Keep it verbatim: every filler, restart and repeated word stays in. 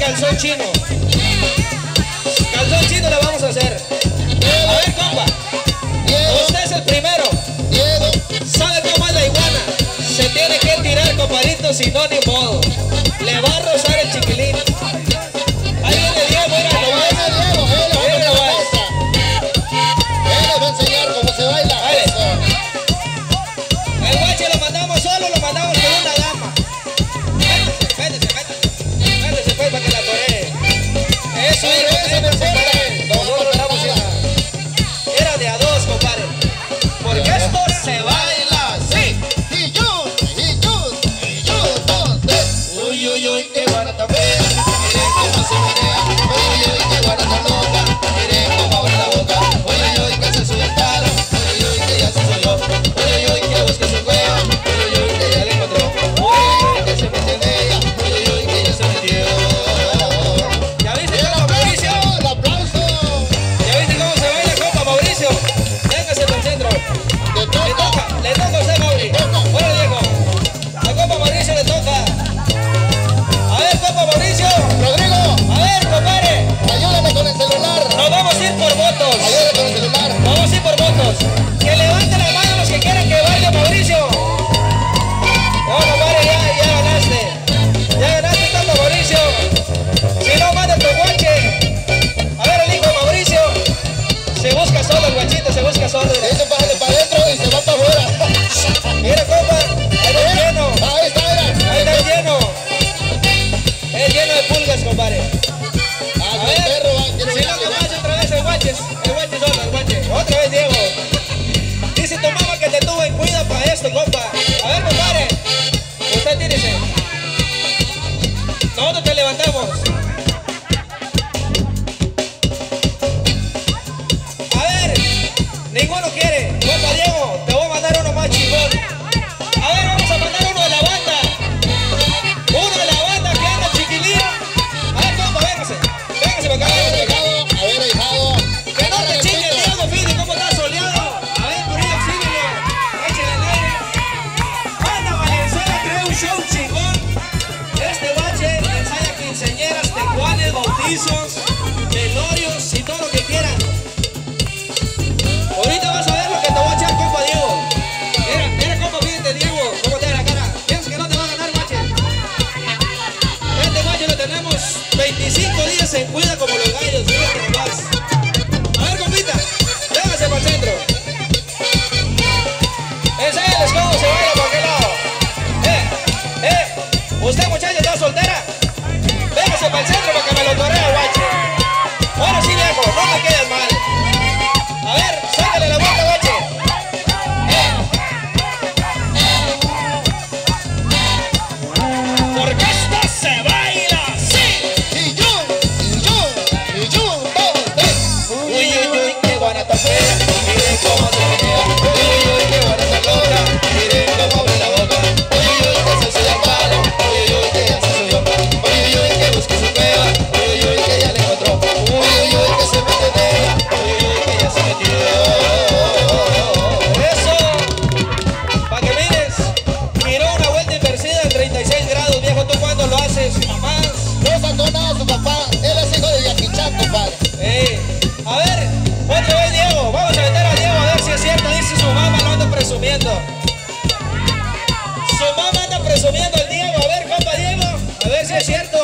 calzón chino. Calzón chino le vamos a hacer. A ver, compa. Usted es el primero. ¿Sabe cómo es la iguana? Se tiene que tirar, compadrito, si no, ni modo. Le va a rozar el chiquilín. Ahí viene Diego, mira, Ahí nomás. viene Diego, él le va a Mira, poner la nomás. cosa. Él les va a enseñar cómo se baila Dale. eso. El guache lo mandamos solo, lo mandamos con una dama. Métese, métese, métese. Métese pues para que la toree. Eso Pero es, eso no importa. nosotros esperamos ya. Era de a dos, compadre. Porque esto se baila así. Y yo, y yo, y yo, dos, tres. Uy, uy, uy, qué guana tan fea. Miren cómo se menea. Uy, uy, uy, qué guana tan loca. Miren cómo abre la boca. Uy, uy, uy, que se sube el palo. Uy, uy, uy, que ya se subió. Uy, uy, uy, que busca su cueva. Uy, uy, uy, que ya la encontró. Uy, uy, uy, que se metió en ella. Uy, uy, uy, que ya se metió. ¿Ya viste ¡El cómo, Mauricio? aplauso! ¡El aplauso! ¿Ya viste cómo se baila, compa, Mauricio? Véngase por el centro. ¡Te Le toca! toca, le toca a usted, Mauri. Bueno, Diego. A compa Mauricio le toca. A ver, compa Mauricio. ¡Rodrigo! A ver, compadre. ¡Ayúdame con el celular! Nos vamos a ir por votos. ¡Ayúdame con el celular! Vamos a ir por votos. Que levante la mano los que quieran que baile Mauricio. No, compadre, ya, ya ganaste. Ya ganaste, compa Mauricio. Si no, manda tu guache. A ver, el hijo de Mauricio. Se busca solo el guachito, se busca solo. Dice pásale para adentro y se va para afuera. Mira, compa, ahí está lleno. Ahí está, mira. Ahí está lleno. Es lleno de pulgas, compadre. Ah, A el ver, perro va, quiere si ver no, el que perro. pase otra vez el guache. El guache solo, el guache. Otra vez, Diego. Dice tu mamá que te tuvo en cuida para esto, compa. A ver, compadre. Usted tírese. Nosotros te levantamos. A ver, ninguno quiere. Compa Diego, te voy a mandar uno más chingón. A ver, vamos a mandar uno de la banda. Uno de la banda que anda chiquilín. A ver, compa, véngase. Véngase para acá, A ver, véngase para acá. ahijado, a ver, ahijado. Que no te chingue, Diego, Fili, ¿cómo está soleado? A ver, por ahí, exíguelo. Échale el aire. Banda Valenzuela crea un show chingón. Este bache ensaya quinceañeras, tecuanes, bautizos, velorios y todo lo que quieran. Ahorita vas a ver lo que te voy a echar, compa Diego. Mira, mira cómo fíjate, Diego, cómo te da la cara. Piensas que no te va a ganar, bache. Este bache lo tenemos veinticinco días en cuida como los gallos, fíjate nomás. A ver, compita, véngase para el centro. Enséñales cómo se baila por aquel lado. Eh, eh, usted muchacha está soltera. Véngase para el centro para que me lo toree, guache. Ahora sí, viejo, no me quedes mal. A ver, sácale la vuelta, guache. Porque esto se baila así. Y yo, y yo, y yo, dos, tres. Uy, uy, uy, qué guana tan fea. Miren cómo se menea. Uy, uy, uy, qué guana tan loca. Miren cómo abre la boca. Uy, uy, uy, que se sube al palo. Uy, uy, uy, que ya se subió. Uy, uy, uy, que busque su cueva. Uy, uy, uy, que ya la encontró. Uy, uy, uy, que se metió en ella. Uy, uy, uy, que ya se metió. Eso. Pa' que mires. Miró una vuelta inversida en treinta y seis grados, viejo. ¿Tú cuándo lo haces? Jamás. No sacó nada a su papá. Él es hijo de Jackie Chan, compadre. Ey, a ver, otra vez Diego, vamos a meter a Diego a ver si es cierto, dice su mamá, lo anda presumiendo. Su mamá anda presumiendo el Diego, a ver, compa Diego, a ver si es cierto.